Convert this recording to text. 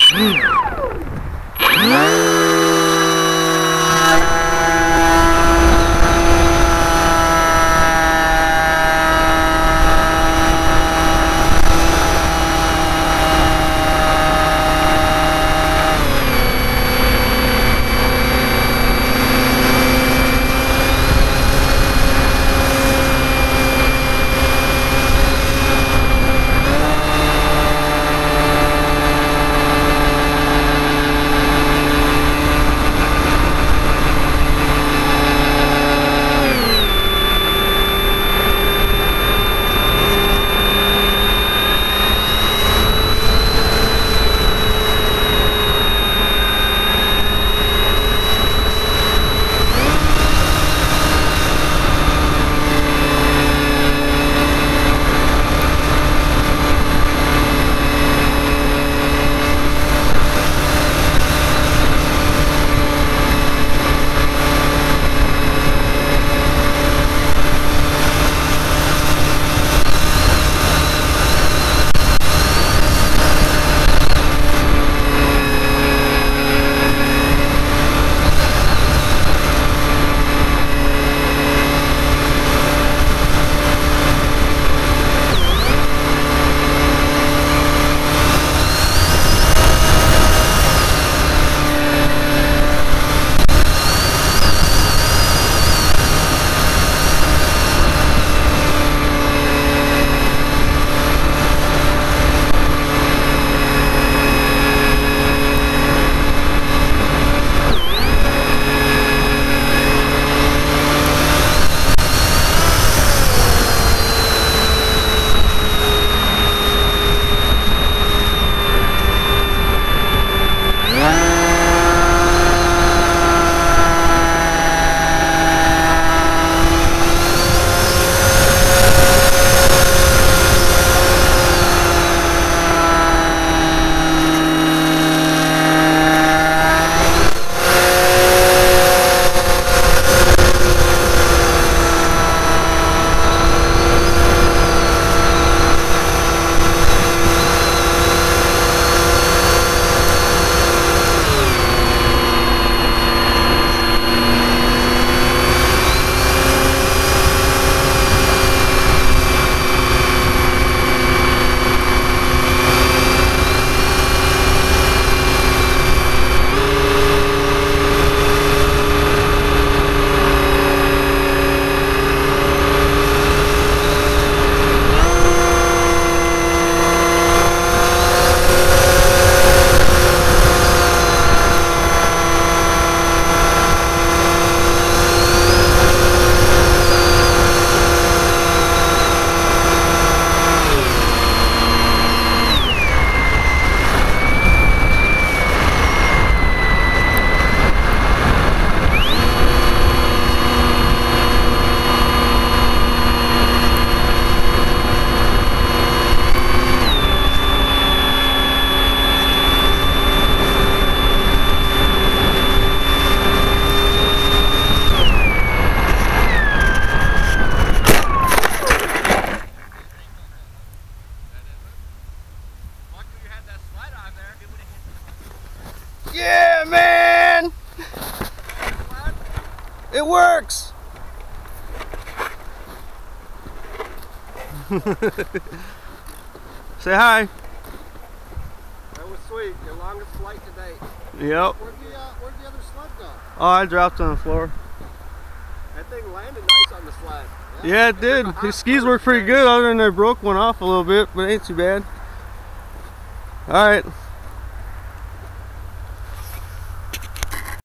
Yeah, man! It works! Say hi. That was sweet. Your longest flight to date. Yep. Where'd the other sled go? Oh, I dropped on the floor. That thing landed nice on the sled. Yeah, it did. His skis worked pretty good, other than they broke one off a little bit, but it ain't too bad. Alright.